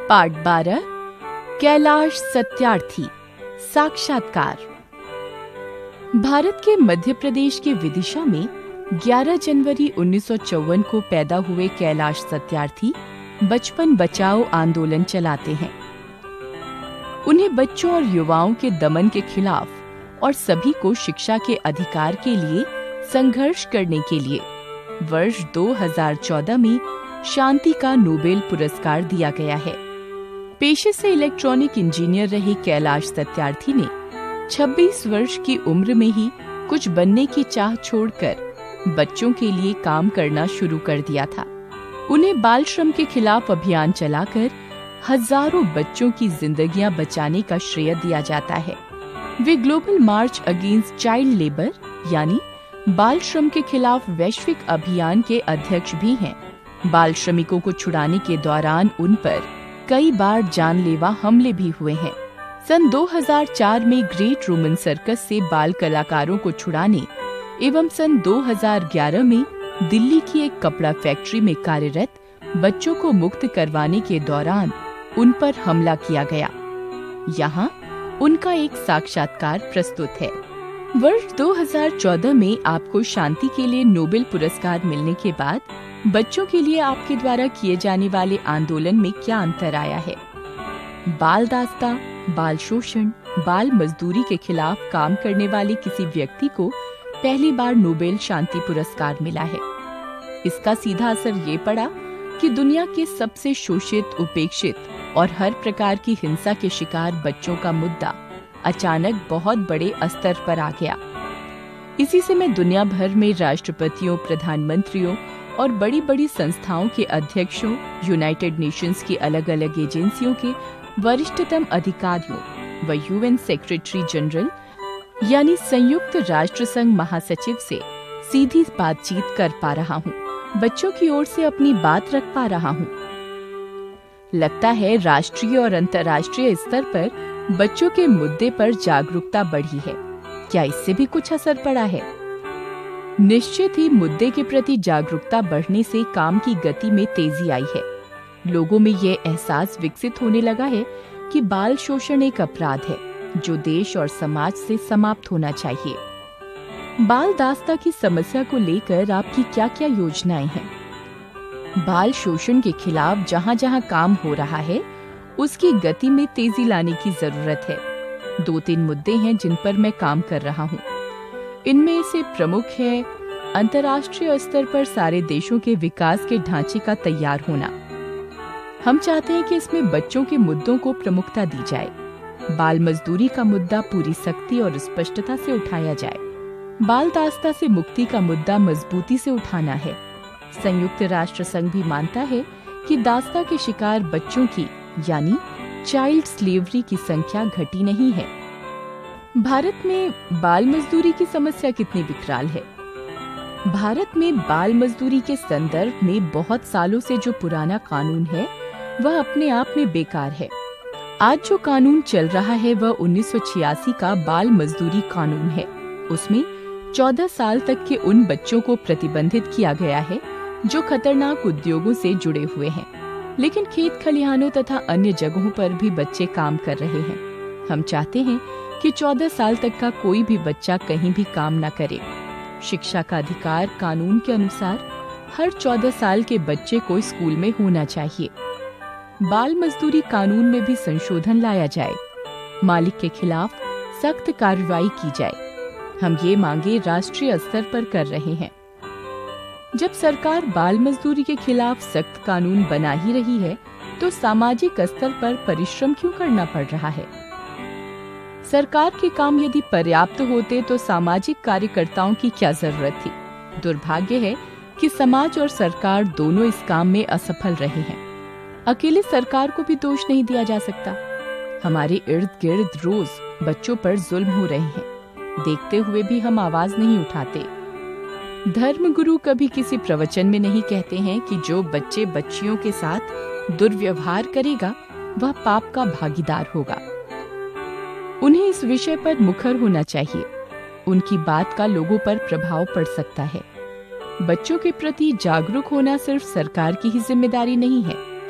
Part 12 Kailash Satyarthi साक्षात्कार। भारत के मध्य प्रदेश के विदिशा में 11 जनवरी 1954 को पैदा हुए कैलाश सत्यार्थी बचपन बचाओ आंदोलन चलाते हैं। उन्हें बच्चों और युवाओं के दमन के खिलाफ और सभी को शिक्षा के अधिकार के लिए संघर्ष करने के लिए वर्ष 2014 में शांति का नोबेल पुरस्कार दिया गया है। पेशे से इलेक्ट्रॉनिक इंजीनियर रहे कैलाश सत्यार्थी ने 26 वर्ष की उम्र में ही कुछ बनने की चाह छोड़कर बच्चों के लिए काम करना शुरू कर दिया था। उन्हें बाल श्रम के खिलाफ अभियान चलाकर हजारों बच्चों की जिंदगियां बचाने का श्रेय दिया जाता है। वे global march against child labour यानी बाल श्रम के खिलाफ वैश्विक अभियान के अध्यक्ष भी हैं। बाल श्रमिकों को छुड़ाने के दौरान उन पर कई बार जानलेवा हमले भी हुए हैं। सन 2004 में ग्रेट रोमन सर्कस से बाल कलाकारों को छुड़ाने एवं सन 2011 में दिल्ली की एक कपड़ा फैक्ट्री में कार्यरत बच्चों को मुक्त करवाने के दौरान उन पर हमला किया गया। यहाँ उनका एक साक्षात्कार प्रस्तुत है। वर्ष 2014 में आपको शांति के लिए नोबेल पुरस्कार मिलने के बाद बच्चों के लिए आपके द्वारा किए जाने वाले आंदोलन में क्या अंतर आया है? बाल दास्ता, बाल शोषण, बाल मजदूरी के खिलाफ काम करने वाले किसी व्यक्ति को पहली बार नोबेल शांति पुरस्कार मिला है। इसका सीधा असर ये पड़ा कि दुनिया के सबसे शोषित, उपेक्षित और हर प्रकार की हिंसा के शिकार बच्चों का मुद्दा अचानक बहुत बड़े स्तर पर आ गया। इसी से मैं दुनिया भर में राष्ट्रपतियों, प्रधानमंत्रियों और बड़ी बड़ी संस्थाओं के अध्यक्षों, यूनाइटेड नेशंस की अलग अलग एजेंसियों के वरिष्ठतम अधिकारियों व यूएन सेक्रेटरी जनरल यानी संयुक्त राष्ट्र संघ महासचिव से सीधी बातचीत कर पा रहा हूँ। बच्चों की ओर से अपनी बात रख पा रहा हूँ। लगता है राष्ट्रीय और अंतर्राष्ट्रीय स्तर पर बच्चों के मुद्दे पर जागरूकता बढ़ी है। क्या इससे भी कुछ असर पड़ा है? निश्चित ही मुद्दे के प्रति जागरूकता बढ़ने से काम की गति में तेजी आई है। लोगों में यह एहसास विकसित होने लगा है कि बाल शोषण एक अपराध है जो देश और समाज से समाप्त होना चाहिए। बाल दास्ता की समस्या को लेकर आपकी क्या क्या योजनाएं हैं? बाल शोषण के खिलाफ जहां जहां काम हो रहा है उसकी गति में तेजी लाने की जरूरत है। 2-3 मुद्दे हैं जिन पर मैं काम कर रहा हूँ। इनमें से प्रमुख है अंतर्राष्ट्रीय स्तर पर सारे देशों के विकास के ढांचे का तैयार होना। हम चाहते हैं कि इसमें बच्चों के मुद्दों को प्रमुखता दी जाए। बाल मजदूरी का मुद्दा पूरी सख्ती और स्पष्टता से उठाया जाए। बाल दास्ता से मुक्ति का मुद्दा मजबूती से उठाना है। संयुक्त राष्ट्र संघ भी मानता है कि दास्ता के शिकार बच्चों की यानी चाइल्ड स्लेवरी की संख्या घटी नहीं है। भारत में बाल मजदूरी की समस्या कितनी विकराल है? भारत में बाल मजदूरी के संदर्भ में बहुत सालों से जो पुराना कानून है वह अपने आप में बेकार है। आज जो कानून चल रहा है वह 1986 का बाल मजदूरी कानून है। उसमें 14 साल तक के उन बच्चों को प्रतिबंधित किया गया है जो खतरनाक उद्योगों से जुड़े हुए हैं, लेकिन खेत खलिहानों तथा अन्य जगहों पर भी बच्चे काम कर रहे हैं। हम चाहते हैं कि 14 साल तक का कोई भी बच्चा कहीं भी काम न करे। शिक्षा का अधिकार कानून के अनुसार हर 14 साल के बच्चे को स्कूल में होना चाहिए। बाल मजदूरी कानून में भी संशोधन लाया जाए। मालिक के खिलाफ सख्त कार्रवाई की जाए। हम ये मांगे राष्ट्रीय स्तर पर कर रहे हैं। जब सरकार बाल मजदूरी के खिलाफ सख्त कानून बना ही रही है तो सामाजिक स्तर पर परिश्रम क्यों करना पड़ रहा है? सरकार के काम यदि पर्याप्त होते तो सामाजिक कार्यकर्ताओं की क्या जरूरत थी? दुर्भाग्य है कि समाज और सरकार दोनों इस काम में असफल रहे हैं। अकेले सरकार को भी दोष नहीं दिया जा सकता। हमारे इर्द गिर्द रोज बच्चों पर जुल्म हो रहे हैं। देखते हुए भी हम आवाज नहीं उठाते। धर्मगुरु कभी किसी प्रवचन में नहीं कहते हैं कि जो बच्चे बच्चियों के साथ दुर्व्यवहार करेगा वह पाप का भागीदार होगा। उन्हें इस विषय पर मुखर होना चाहिए। उनकी बात का लोगों पर प्रभाव पड़ सकता है। बच्चों के प्रति जागरूक होना सिर्फ सरकार की ही जिम्मेदारी नहीं है,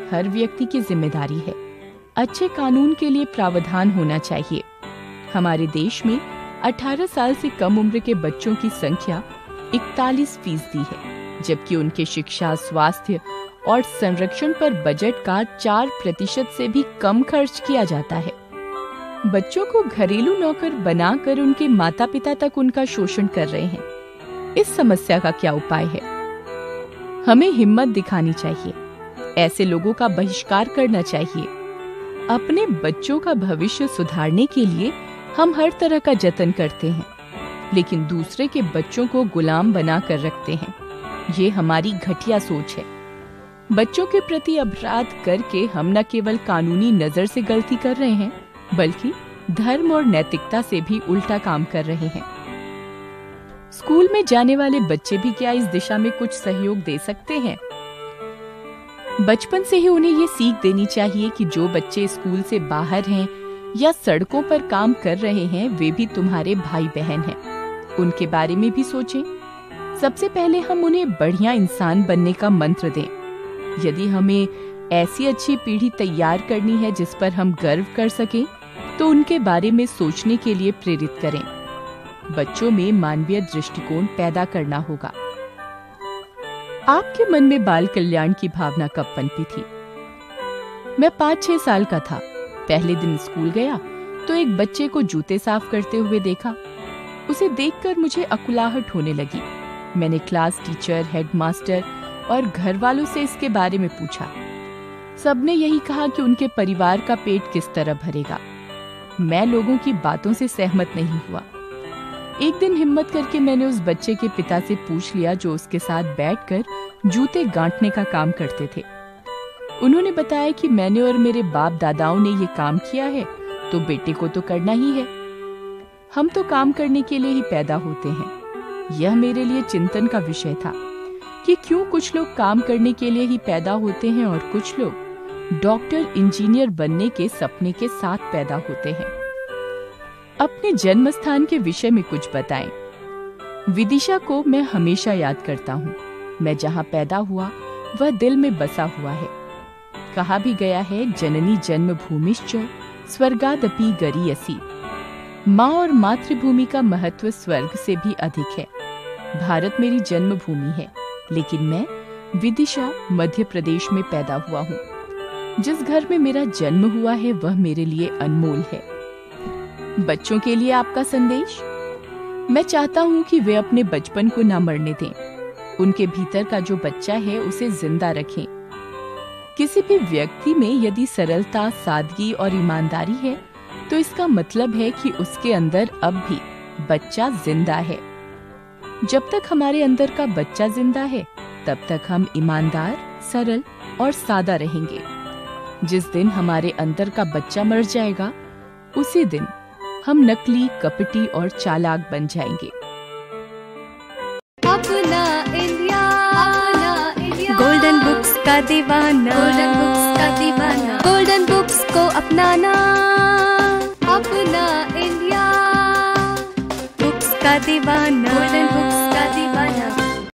हर व्यक्ति की जिम्मेदारी है। अच्छे कानून के लिए प्रावधान होना चाहिए। हमारे देश में 18 साल से कम उम्र के बच्चों की संख्या 41% है, जबकि उनके शिक्षा, स्वास्थ्य और संरक्षण पर बजट का 4% से भी कम खर्च किया जाता है। बच्चों को घरेलू नौकर बनाकर उनके माता पिता तक उनका शोषण कर रहे हैं। इस समस्या का क्या उपाय है? हमें हिम्मत दिखानी चाहिए। ऐसे लोगों का बहिष्कार करना चाहिए। अपने बच्चों का भविष्य सुधारने के लिए हम हर तरह का जतन करते हैं, लेकिन दूसरे के बच्चों को गुलाम बना कर रखते हैं। ये हमारी घटिया सोच है। बच्चों के प्रति अपराध करके हम न केवल कानूनी नजर से गलती कर रहे हैं, बल्कि धर्म और नैतिकता से भी उल्टा काम कर रहे हैं। स्कूल में जाने वाले बच्चे भी क्या इस दिशा में कुछ सहयोग दे सकते हैं? बचपन से ही उन्हें ये सीख देनी चाहिए कि जो बच्चे स्कूल से बाहर हैं या सड़कों पर काम कर रहे हैं, वे भी तुम्हारे भाई बहन हैं। उनके बारे में भी सोचें। सबसे पहले हम उन्हें बढ़िया इंसान बनने का मंत्र दें। यदि हमें ऐसी अच्छी पीढ़ी तैयार करनी है जिस पर हम गर्व कर सकें, तो उनके बारे में सोचने के लिए प्रेरित करें। बच्चों में मानवीय दृष्टिकोण पैदा करना होगा। आपके मन में बाल कल्याण की भावना कब पनपी थी? मैं 5-6 साल का था। पहले दिन स्कूल गया तो एक बच्चे को जूते साफ करते हुए देखा। उसे देखकर मुझे अकुलाहट होने लगी। मैंने क्लास टीचर, हेडमास्टर और घर वालों से इसके बारे में पूछा। सबने यही कहा कि उनके परिवार का पेट किस तरह भरेगा। मैं लोगों की बातों से सहमत नहीं हुआ। एक दिन हिम्मत करके मैंने उस बच्चे के पिता से पूछ लिया, जो उसके साथ बैठकर जूते गांठने का काम करते थे। उन्होंने बताया कि मैंने और मेरे बाप दादाओं ने ये काम किया है, तो बेटे को तो करना ही है। हम तो काम करने के लिए ही पैदा होते हैं। यह मेरे लिए चिंतन का विषय था कि क्यों कुछ लोग काम करने के लिए ही पैदा होते हैं और कुछ लोग डॉक्टर, इंजीनियर बनने के सपने के साथ पैदा होते हैं। अपने जन्म स्थान के विषय में कुछ बताएं। विदिशा को मैं हमेशा याद करता हूँ। मैं जहाँ पैदा हुआ वह दिल में बसा हुआ है। कहा भी गया है, जननी जन्मभूमिश्च स्वर्गादपि गरीयसी। माँ और मातृभूमि का महत्व स्वर्ग से भी अधिक है। भारत मेरी जन्मभूमि है, लेकिन मैं विदिशा, मध्य प्रदेश में पैदा हुआ हूँ। जिस घर में मेरा जन्म हुआ है वह मेरे लिए अनमोल है। बच्चों के लिए आपका संदेश? मैं चाहता हूँ कि वे अपने बचपन को ना मरने दें। उनके भीतर का जो बच्चा है उसे जिंदा रखें। किसी भी व्यक्ति में यदि सरलता, सादगी और ईमानदारी है, तो इसका मतलब है कि उसके अंदर अब भी बच्चा जिंदा है। जब तक हमारे अंदर का बच्चा जिंदा है, तब तक हम ईमानदार, सरल और सादा रहेंगे। जिस दिन हमारे अंदर का बच्चा मर जाएगा, उसी दिन हम नकली, कपटी और चालाक बन जाएंगे। अपना इंडिया, गोल्डन बुक्स का दीवाना, गोल्डन बुक्स का दीवाना, गोल्डन बुक्स को अपनाना। अपना इंडिया, बुक्स का दीवाना।